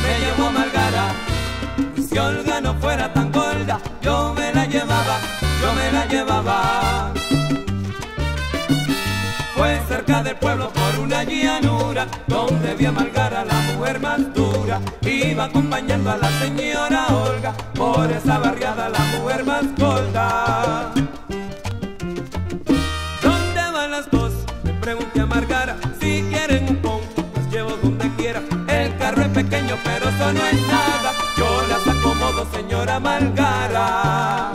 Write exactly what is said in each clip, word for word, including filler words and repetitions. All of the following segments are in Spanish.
me llevó Margara. Y si Olga no fuera tan gorda, yo me la llevaba, yo me la llevaba. Fue cerca del pueblo por una llanura, donde vi a Margara, la mujer más dura. Iba acompañando a la señora Olga, por esa barriada, la mujer más gorda. ¿Dónde van las dos? Le pregunté a Margara. Si quieren un pon, las llevo donde quiera. El carro es pequeño, pero eso no es nada. Yo las acomodo, señora Margara.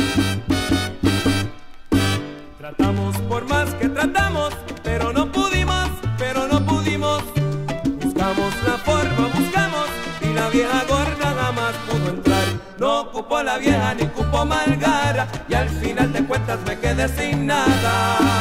Tratamos por más que tratamos, pero no pudimos, pero no pudimos. Buscamos la forma, buscamos, y la vieja gorda jamás pudo entrar. No cupo la vieja ni cupo Margara, y al final de cuentas me quedé sin nada.